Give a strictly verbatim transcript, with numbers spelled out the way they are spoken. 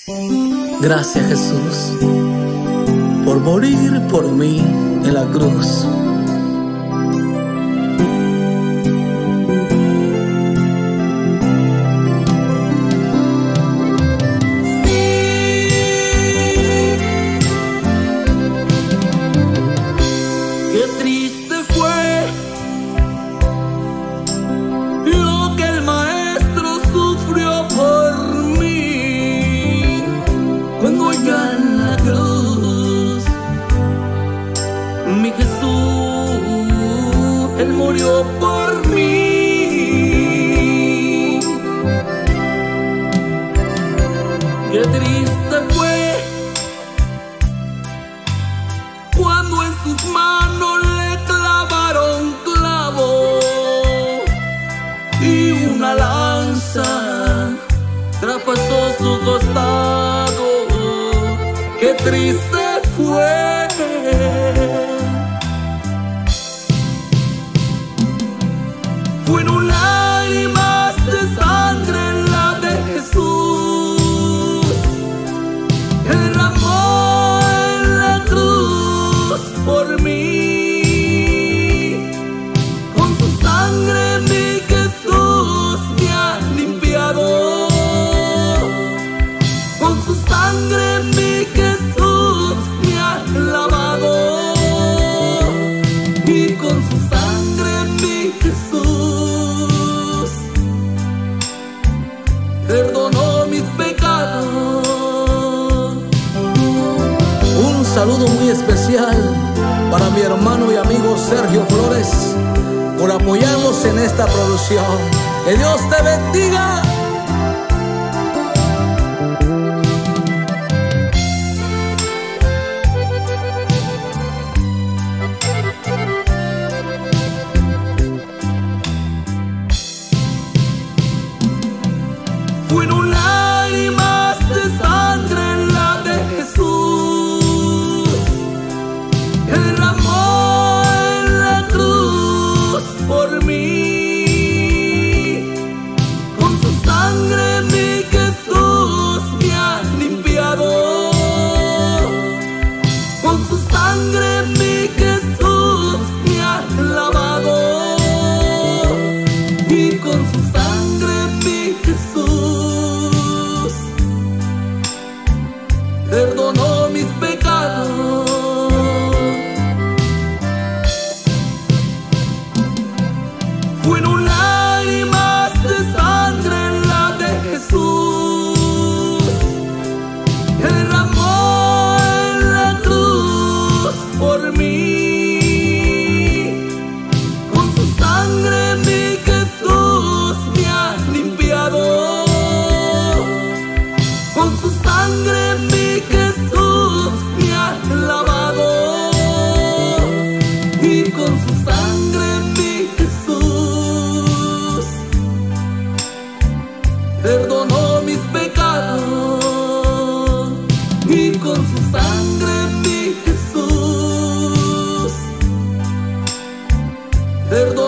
Gracias, Jesús, por morir por mí en la cruz. Qué triste fue lo que el maestro sufrió por mí, cuando allá en la cruz, mi Jesús, Él murió por mí. Qué triste fue cuando en sus manos le clavaron clavo y una lanza traspasó su costado. Qué triste fue. Fueron lágrimas de sangre en la de Jesús, que derramó en la cruz por mí. Con su sangre mi Jesús me ha limpiado, con su sangre mi Jesús me ha lavado, y con su sangre mi Jesús perdonó mis pecados. Un saludo muy especial para mi hermano y amigo Sergio Flores por apoyarnos en esta producción. Que Dios te bendiga. Fueron lágrimas de sangre en la de Jesús, que derramó en la cruz por mí. Con su sangre mi Jesús me ha limpiado, con su sangre mi Jesús me ha lavado, y con su sangre mi Jesús perdonó mis pecados. Fueron lágrimas de sangre en la de Jesús, que derramó en la cruz por mí. Con su sangre mi Jesús me ha limpiado, con su sangre mi Jesús me ha lavado, y con su sangre mi Jesús perdonó mis pecados, y con su sangre mi Jesús perdonó